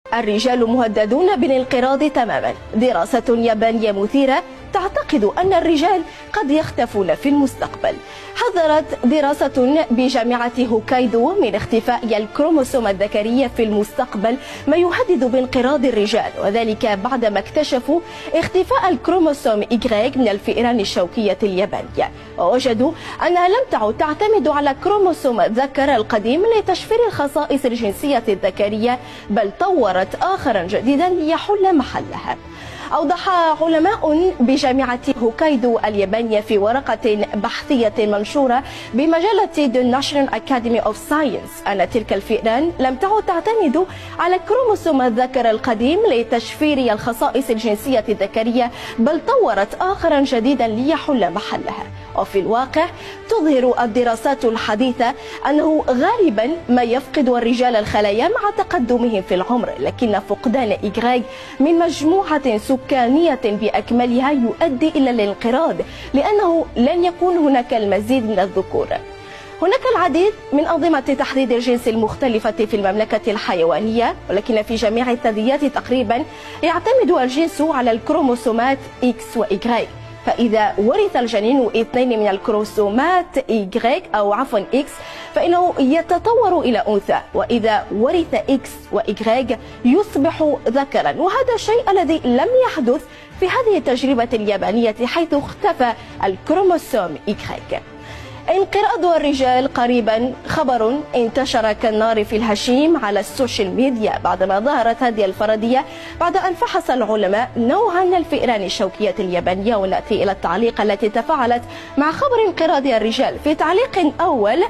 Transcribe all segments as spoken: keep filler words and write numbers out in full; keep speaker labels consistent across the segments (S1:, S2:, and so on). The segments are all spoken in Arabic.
S1: الرجال مهددون بالانقراض تماما. دراسة يابانية مثيرة تعتقد أن الرجال قد يختفون في المستقبل. حذرت دراسة بجامعة هوكايدو من اختفاء الكروموسوم الذكري في المستقبل، ما يهدد بانقراض الرجال، وذلك بعدما اكتشفوا اختفاء الكروموسوم إيغريك من الفئران الشوكية اليابانية، ووجدوا أنها لم تعد تعتمد على كروموسوم الذكر القديم لتشفير الخصائص الجنسية الذكرية، بل طورت آخرا جديدا ليحل محلها. أوضح علماء بجامعة هوكايدو اليابانية في ورقة بحثية منشورة بمجلة The National Academy of Science أن تلك الفئران لم تعد تعتمد على كروموسوم الذكر القديم لتشفير الخصائص الجنسية الذكرية، بل طورت آخرا جديدا ليحل محلها. وفي الواقع تظهر الدراسات الحديثة أنه غالبا ما يفقد الرجال الخلايا مع تقدمهم في العمر، لكن فقدان إيغريك من مجموعة سكانية بأكملها يؤدي إلى الانقراض، لأنه لن يكون هناك المزيد من الذكور. هناك العديد من أنظمة تحديد الجنس المختلفة في المملكة الحيوانية، ولكن في جميع الثدييات تقريبا يعتمد الجنس على الكروموسومات إكس وإيغريك. فإذا ورث الجنين اثنين من الكروموسومات إيغريك أو عفوا إكس فإنه يتطور إلى أنثى، وإذا ورث إكس وإيغريك يصبح ذكرا، وهذا الشيء الذي لم يحدث في هذه التجربة اليابانية حيث اختفى الكروموسوم إيغريك. انقراض الرجال قريبا خبر انتشر كالنار في الهشيم على السوشيال ميديا بعدما ظهرت هذه الفرضية بعد أن فحص العلماء نوعا من الفئران الشوكية اليابانية. ونأتي إلى التعليق التي تفاعلت مع خبر انقراض الرجال. في تعليق أول: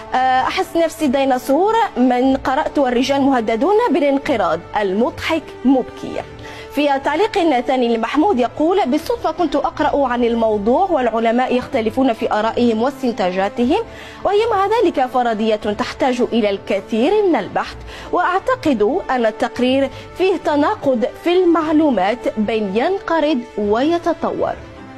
S1: أحس نفسي ديناصور من قرأت الرجال مهددون بالانقراض، المضحك مبكي. في تعليق ثاني لمحمود يقول: بالصدفة كنت أقرأ عن الموضوع والعلماء يختلفون في آرائهم واستنتاجاتهم، وهي مع ذلك فرضية تحتاج إلى الكثير من البحث، وأعتقد أن التقرير فيه تناقض في المعلومات بين ينقرض ويتطور.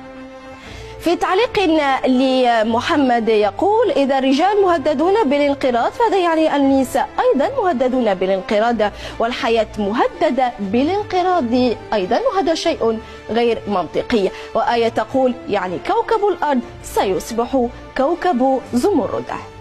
S1: في تعليق لمحمد يقول: إذا الرجال مهددون بالانقراض فهذا يعني أن النساء أيضا مهددون بالانقراض، والحياة مهددة بالانقراض أيضا، وهذا شيء غير منطقي. وآية تقول: يعني كوكب الأرض سيصبح كوكب زمرد.